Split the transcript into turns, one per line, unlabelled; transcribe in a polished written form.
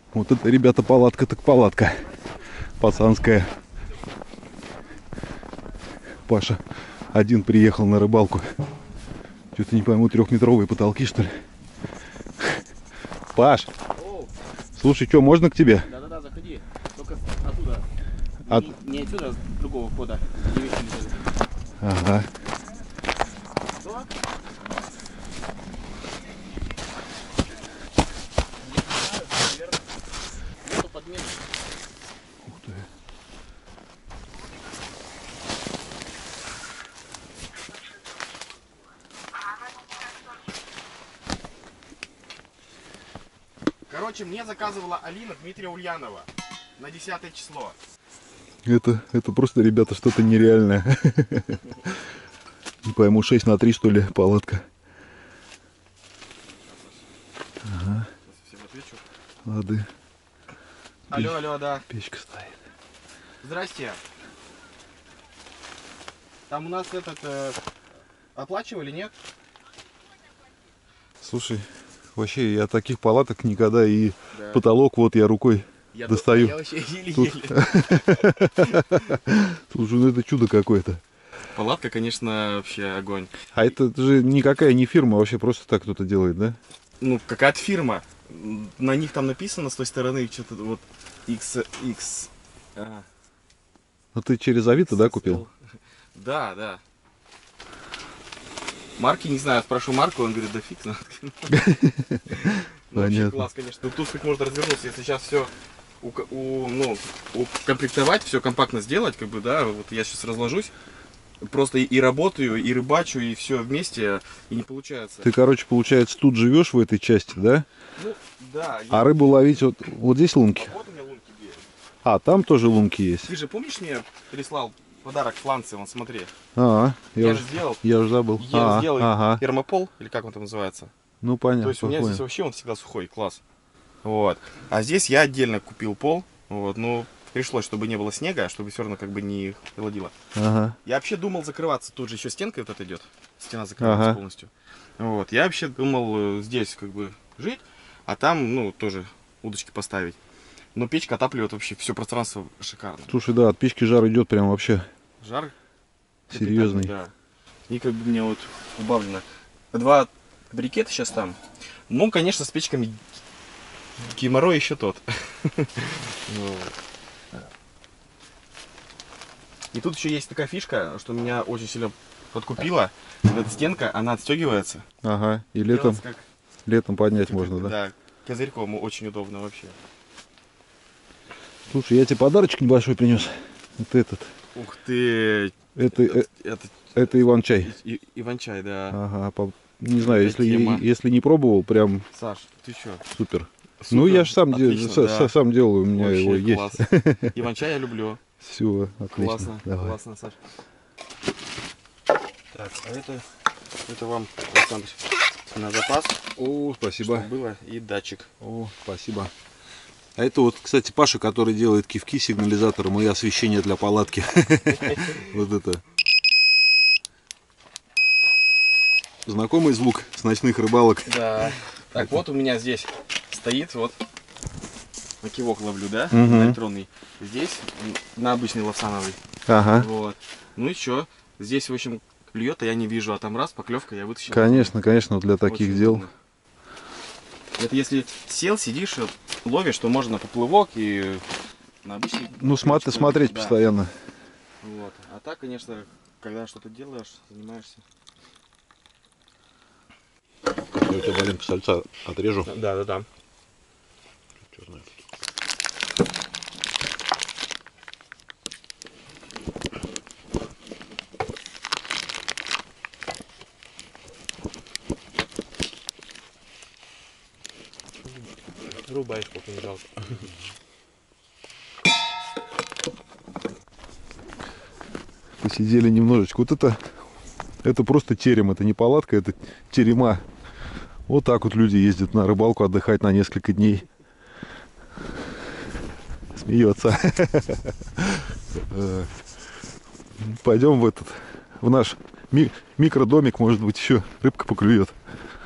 Вот это, ребята, палатка так палатка. Пацанская. Паша один приехал на рыбалку. Что-то не пойму, 3-метровые потолки, что ли? Паш, слушай, что, можно к тебе?
Да-да-да, заходи. Только оттуда. Не отсюда, а с другого входа.
Ага.
Что?
Ух ты.
Короче, мне заказывала Алина Дмитрия Ульянова на 10 число.
Это просто, ребята, что-то нереальное. Не пойму, 6 на 3, что ли, палатка. Ага.
Всем отвечу.
Лады.
Алло, алло, да.
Печка стоит.
Здрасте. Там у нас оплачивали, нет?
Слушай, вообще я таких палаток никогда и потолок вот я рукой достаю.
Я вообще еле-еле.
Слушай, ну это чудо какое-то.
Палатка, конечно, вообще огонь.
А это же никакая не фирма, вообще просто так кто-то делает, да?
Ну, какая-то фирма. На них там написано с той стороны что-то вот X.
Ну ты через Авито, да, купил?
Да, да. Марки, не знаю, спрошу марку, он говорит, да фиг знает. Вообще класс, конечно. Тут как можно развернуться, если сейчас все укомплектовать, все компактно сделать, как бы, да, вот я сейчас разложусь, просто и работаю, и рыбачу, и все вместе, и не получается.
Ты, короче, получается, тут живешь в этой части, да?
Ну, да.
А рыбу ловить вот здесь лунки?
Вот у меня лунки есть.
А, там тоже лунки есть.
Ты же помнишь, мне прислал подарок фланцы, вон, смотри.
Я
же сделал.
Я уже забыл.
Я сделал термопол, или как он там называется.
Ну, понятно.
То есть у меня здесь вообще он всегда сухой, класс. Вот. А здесь я отдельно купил пол. Вот, ну, пришлось, чтобы не было снега, чтобы все равно как бы не холодило.
Ага.
Я вообще думал закрываться, тут же еще стенка вот эта идет. Стена закрывается полностью. Вот. Я вообще думал здесь как бы жить, а там, ну, тоже удочки поставить. Но печка отапливает вообще все пространство шикарно.
Слушай, да, от печки жар идет прям вообще.
Жар
серьезный.
Да. И как бы мне вот убавлено. 2 брикета сейчас там. Ну, конечно, с печками геморрой еще тот. И тут еще есть такая фишка, что меня очень сильно подкупила. Эта стенка, она отстегивается.
Ага, и летом поднять можно, да?
Да, козырьком очень удобно вообще.
Слушай, я тебе подарочек небольшой принес. Вот этот.
Ух ты!
Это Иван-чай.
Иван-чай, да.
Ага, не знаю, если не пробовал, прям...
Саш, ты что?
Супер. Ну, я же сам делаю, у меня вообще его есть.
Иван-чай я люблю.
Все, отлично.
Классно,
давай.
Классно, Саш. Так, а это вам, Александр, на запас.
О, спасибо.
Чтобы было, и датчик.
О, спасибо. А это вот, кстати, Паша, который делает кивки сигнализатором и освещение для палатки. Вот это. Знакомый звук с ночных рыбалок.
Да. Так, вот у меня здесь стоит, вот, на кивок ловлю, да, на электронный. Здесь на обычный лавсановый.
Ага.
Вот. Ну и что? Здесь, в общем, клюет, а я не вижу, а там раз, поклевка, я вытащил.
Конечно, вот для таких
очень
дел.
удобно. Это если сел, сидишь, ловишь, то можно на поплывок и на обычный...
Ну, смотреть
да.
постоянно.
Вот. А так, конечно, когда что-то делаешь, занимаешься.
Я у тебя маленько сальца отрежу.
Да.
Черная.
Рубай, сколько не жалко.
Посидели немножечко. Вот это просто терем, это не палатка, это терема. Вот так вот люди ездят на рыбалку отдыхать на несколько дней. Смеется. Пойдем в наш микродомик, может быть, еще рыбка поклюет.